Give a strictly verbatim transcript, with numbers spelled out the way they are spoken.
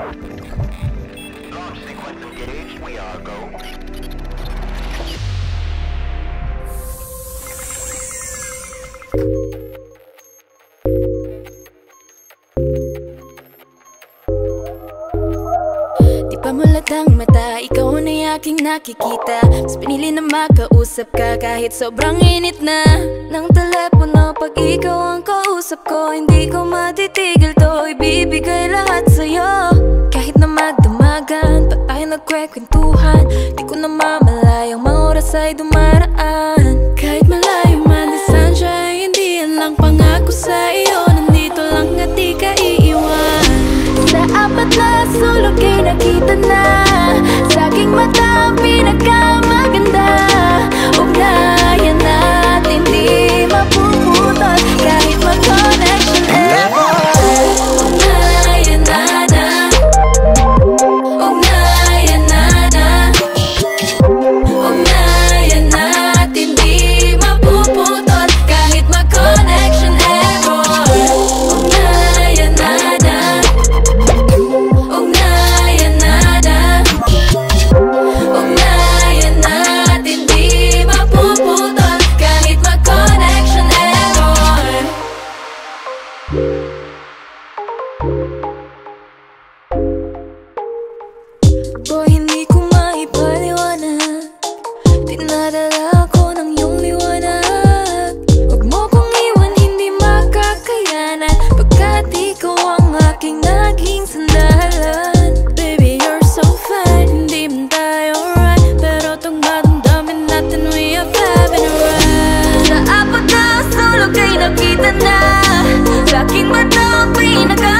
Launch sequence engaged. We are go. Di pa mulatang mata, ikaw na'y aking nakikita. Mas pinili na makausap ka kahit sobrang init na ng telepono. Pag ikaw ang kausap ko, hindi ko matitigil to. Ibibigay lahat sa'yo. Kahit na magdamagan, pa tayo nagkwekwentuhan. Di ko namamalayang mga oras ay dumaraan. Kahit malayo man distansya, hindi yan lang pangako sa iyo. Nandito lang at di ka iiwan. Sa apat na sulok ay nakita na sa aking mata ang pinakamaganda. Ugnayan natin di mapuputol kahit mag-connection ever. Ugnayan na na, ugnayan na na, ugnayan natin di mapuputol kahit mag-connection ever. Ugnayan na na, ugnayan nada, ugnayan natin di mapuputol kahit mag-connection error. Boy, hindi ko maipaliwanag, dinadala ako ng iyong liwanag. Huwag mo kong iwan, hindi makakayanan, pagkat ikaw ang aking naging sandalan. Baby, you're so fine, hindi man tayo right, pero tong maramdamin natin we are vibing right. Sa apat na sulok ay nakita na sa aking mata ang pinaka